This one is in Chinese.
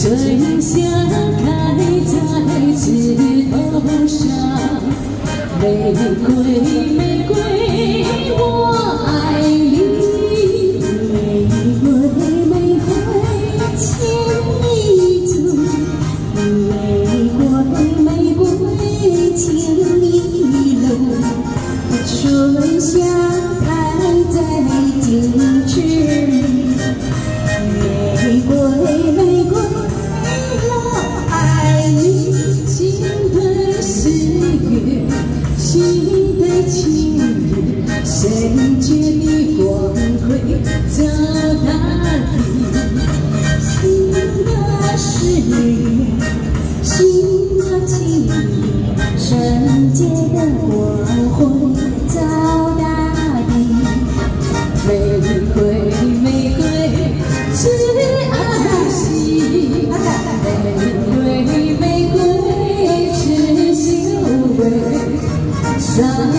春夏开在枝头上，玫瑰玫瑰，我爱你，玫瑰玫瑰，牵一束，玫瑰玫瑰，牵一路，春夏开在荆棘里。 玫瑰，玫瑰，我爱你。心对四月，心对晴日，圣洁的光辉照大地。心的四月，心的晴日，圣洁的光辉照大地。玫瑰，玫瑰。 是爱惜，玫瑰玫瑰，是修为。